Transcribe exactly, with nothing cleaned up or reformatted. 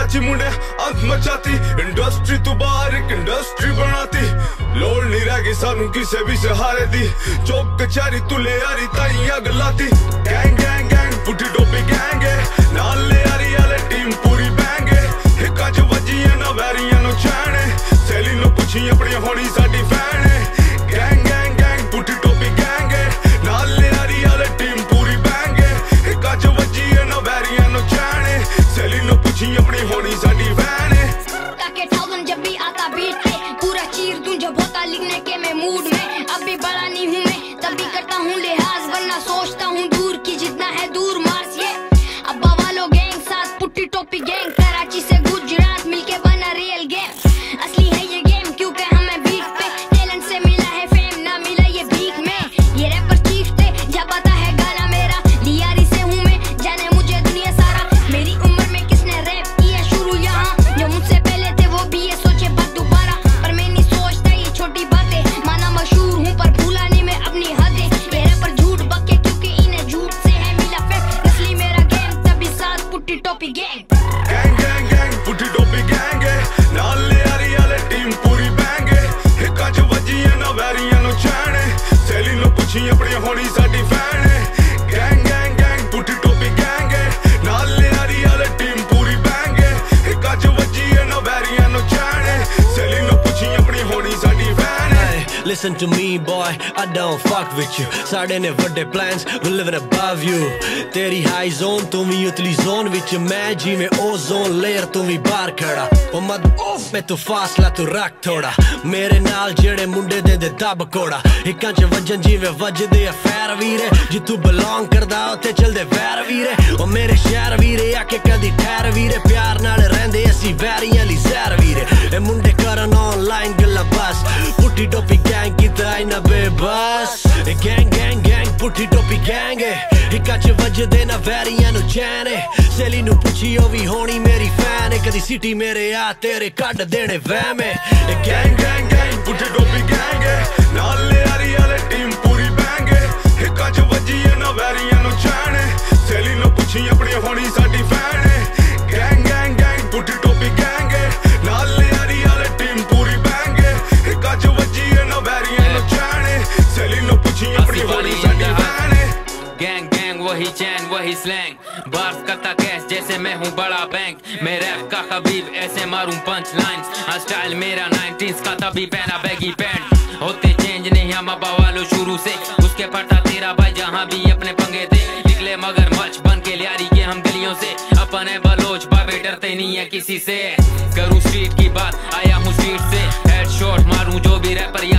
कराची मुंडे अंत मचाती, इंडस्ट्री तू बाहर एक इंडस्ट्री बनाती। लोड़ नहीं रह गई सानू किसे भी सहारे दी, चौक कचहरी तू ले यारी ताई अग लाती। गैंग गैंग गैंग पुठी टोपी गैंग नाल ले यारी आले टीम पूरी बैंग। हिक्का च वजियां ना वैरियां नु चैन, सैली नु पुछी अपनी होनी साडी फैन। गैंग गैंग गैंग पुठी टोपी गैंग नाल ले यारी आले टीम पूरी बैंग। हिक्का च वजियां ना वैरियां नु चैन, सैली नु पुछी अपनी होनी साडी फैन। ताके थाउजेंड जब भी आता बीट पे पूरा चीर दूं जब होता लिखने के मैं मूड में। अब भी बड़ा नहीं हूँ मैं तब भी करता हूँ लिहाज, वरना सोचता हूँ दूर की जितना है दूर मार्स। ये अब्बा वालों गैंग साथ पुट्टी टोपी गैंग, कराची से गुजरात मिलके बना रियल गेम। असली है ये गेम क्योंकि हमें बीट पे टैलेंट से मिला है फेम, ना मिला ये भीख में। ये रैपर चीखते जब आता है गाना मेरा, लियारी से हूँ मैं जाने मुझे दुनिया सारा। मेरी उम्र में किसने रैप किया शुरू यहाँ, जो मुझसे पहले थे वो भी ये सोचे बात दोबारा। पर मैं नहीं सोचता ये छोटी बातें, माना मशहूर हूँ पर भूला नहीं मैं अपनी हदें। मेरे पर झूठ बके क्योंकि इन्हें झूठ से है मिला फेम, असली मेरा गेम तभी साथ पुट्टी टोपी गैंग। गैंग गैंग गैंग पुठी टोपी गैंग नाल ले यारी आले टीम पूरी बैंग। हिक्का च वजियां ना वैरियां नु चैन, सैली नु पुछी अपनी होनी साडी फैन। गैंग गैंग गैंग पुठी टोपी गैंग नाल ले यारी आले टीम पूरी बैंग। हिक्का च वजियां ना वैरियां नु चैन, सैली नु पुछी अपनी होनी साडी fan. Listen to me boy, I don't fuck with you. साढ़े ने वड्डे plans, we living above you. तेरी high zone, तू भी उतली zone विच, मैं जी में ozone layer, तू भी बाहर खड़ा। ओ मत off में तू फासला तू रख थोड़ा, मेरे नाल जेड़े मुंडे दे दे दब कोड़ा। हिक्कां च वजन जीवे वजदे अफैर वीरे, जी तू belong करदा उत्थे चलदे वैर वीरे। ओ मेरे शहर वीरे आके कदी ठहर वीरे, प्यार नाल रहिंदे असी वैरियां ली जहर वीरे। ए मुंडे करन ऑनलाइन गल्लां बस, पुट्टी टोपी गैंग कीता इना बेबस। गैंग गैंग गैंग पुट्ठी टोपी गैंग, हिक्का च वजदे ना वैरियां नु चैन। सैली नु पुछी ओ भी होनी मेरी फैन, कदी सिटी मेरे आ तेरे कड देने वहमे। गैंग गैंग गैंग पुट्ठी टोपी गैंग नाल ले यारी आले टीम पूरी बैंग। हिक्का च वजियां ना वैरियां नु चैन, सैली नु पुछी अपनी होनी साडी फैन। गैंग गैंग गैंग पुट्ठी टोपी गैंग नाल ले यारी आले टीम पूरी बैंग। हिक्का च वजियां ना वैरियां नु चैन, सैली नु पुछी अपनी होनी साडी फैन। गैंग गैंग वही चैन वही स्लैंग, बार्स करता कैश जैसे मैं हूँ बड़ा बैंक। मैं रैप का खबीब ऐसे मारूं पंच लाइन्स, हाँ स्टाइल मेरा नाइनटीज़ का तभी पहना बैगी पैंट। होते चेंज नहीं हम अब्बा वालों शुरू से, उसके पटा तेरा भाई जहाँ भी अपने पंगे थे। निकले मगर मच बन के लियारी के हम गलियों से, अपन है बलोच बाबे डरते नहीं है किसी से। करूँ स्ट्रीट की बात आया हूँ स्ट्रीट से, हेड शॉट मारूं जो भी रैपर